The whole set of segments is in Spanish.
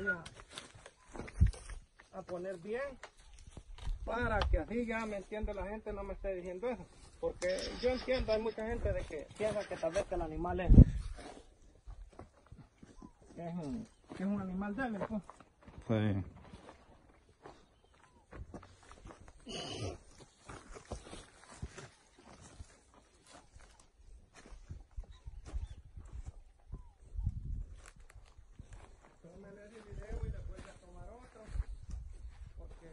voy a poner bien para que así ya me entiende la gente, no me esté diciendo eso. Porque yo entiendo, hay mucha gente de que piensa que tal vez que el animal es un animal débil, pues. Sí. Tómeme ese video y después voy a tomar otro, porque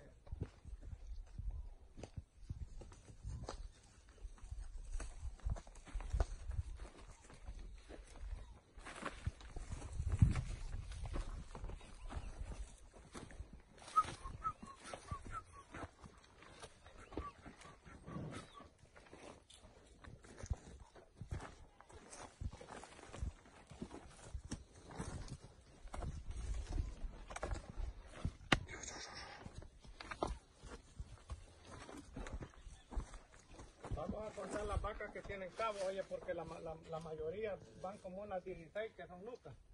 vamos a contar las vacas que tienen cabo, oye, porque la mayoría van como unas 16 que son lucas.